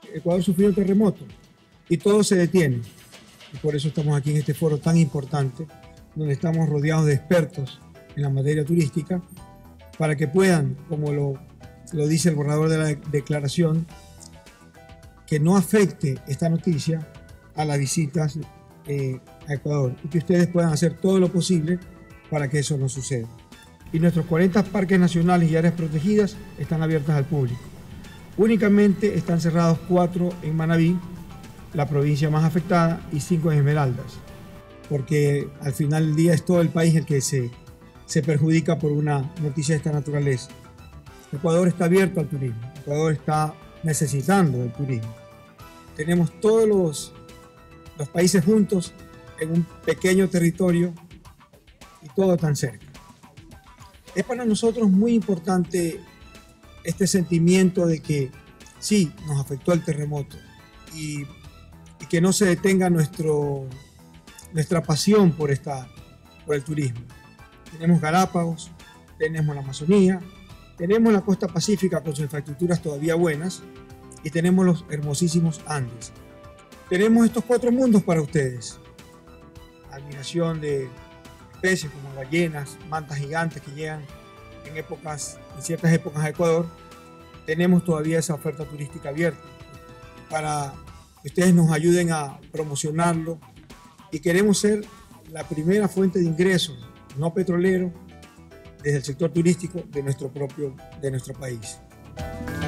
Ecuador sufrió un terremoto y todo se detiene. Y por eso estamos aquí en este foro tan importante, donde estamos rodeados de expertos en la materia turística, para que puedan, como lo dice el borrador de la declaración, que no afecte esta noticia a las visitas a Ecuador y que ustedes puedan hacer todo lo posible para que eso no suceda. Y nuestros 40 parques nacionales y áreas protegidas están abiertas al público. Únicamente están cerrados 4 en Manabí, la provincia más afectada, y 5 en Esmeraldas, porque al final del día es todo el país el que se perjudica por una noticia de esta naturaleza. Ecuador está abierto al turismo, Ecuador está necesitando del turismo. Tenemos todos los países juntos en un pequeño territorio y todo tan cerca. Es para nosotros muy importante este sentimiento de que sí, nos afectó el terremoto y que no se detenga nuestra pasión por el turismo. Tenemos Galápagos, tenemos la Amazonía, tenemos la costa pacífica con sus infraestructuras todavía buenas y tenemos los hermosísimos Andes. Tenemos estos 4 mundos para ustedes. Admiración de especies como ballenas, mantas gigantes que llegan en ciertas épocas a Ecuador. Tenemos todavía esa oferta turística abierta para que ustedes nos ayuden a promocionarlo y queremos ser la primera fuente de ingresos no petrolero desde el sector turístico de nuestro país.